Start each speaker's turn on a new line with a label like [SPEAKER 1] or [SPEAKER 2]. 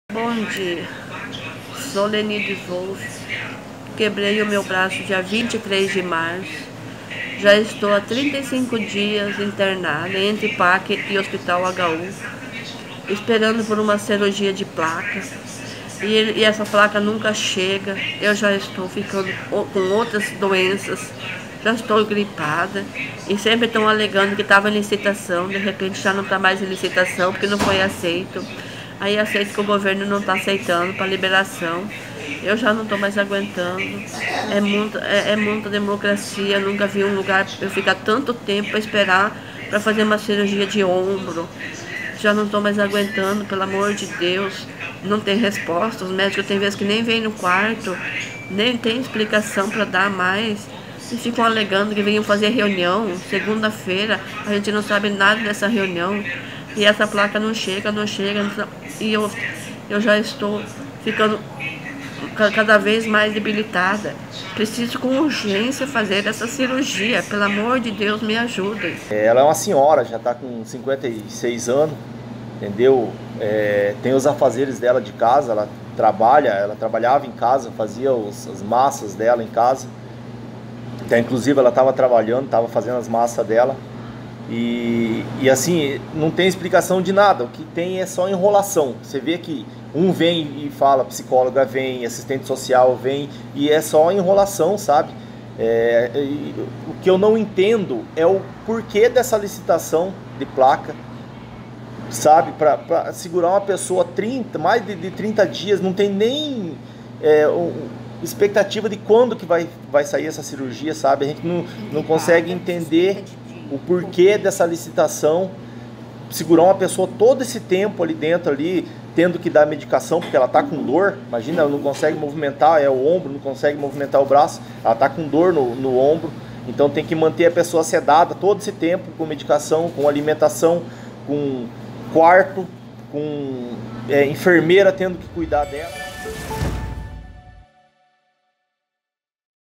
[SPEAKER 1] Bom dia, sou Lenide Wolff, quebrei o meu braço dia 23 de março, já estou há 35 dias internada entre PAC e Hospital HU, esperando por uma cirurgia de placa, e essa placa nunca chega. Eu já estou ficando com outras doenças, já estou gripada, e sempre estão alegando que estava em licitação, de repente já não está mais em licitação porque não foi aceito. Aí aceito que o governo não está aceitando para liberação. Eu já não estou mais aguentando. É muita democracia. Eu nunca vi um lugar eu ficar tanto tempo para esperar para fazer uma cirurgia de ombro. Já não estou mais aguentando, pelo amor de Deus. Não tem resposta. Os médicos tem vezes que nem vêm no quarto, nem tem explicação para dar mais. E ficam alegando que vinham fazer reunião segunda-feira. A gente não sabe nada dessa reunião. E essa placa não chega. E eu já estou ficando cada vez mais debilitada. Preciso com urgência fazer essa cirurgia. Pelo amor de Deus, me ajudem.
[SPEAKER 2] Ela é uma senhora, já está com 56 anos, entendeu? Tem os afazeres dela de casa, ela trabalhava em casa, fazia as massas dela em casa. Inclusive ela estava trabalhando, estava fazendo as massas dela. E assim, não tem explicação de nada, o que tem é só enrolação. Você vê que um vem e fala, psicóloga vem, assistente social vem, e é só enrolação, sabe? O que eu não entendo é o porquê dessa licitação de placa, sabe? Para segurar uma pessoa mais de 30 dias, não tem nem expectativa de quando que vai sair essa cirurgia, sabe? A gente não consegue entender o porquê dessa licitação, segurar uma pessoa todo esse tempo ali dentro, tendo que dar medicação, porque ela está com dor. Imagina, ela não consegue movimentar o ombro, não consegue movimentar o braço, ela está com dor no ombro, então tem que manter a pessoa sedada todo esse tempo, com medicação, com alimentação, com quarto, com enfermeira tendo que cuidar dela.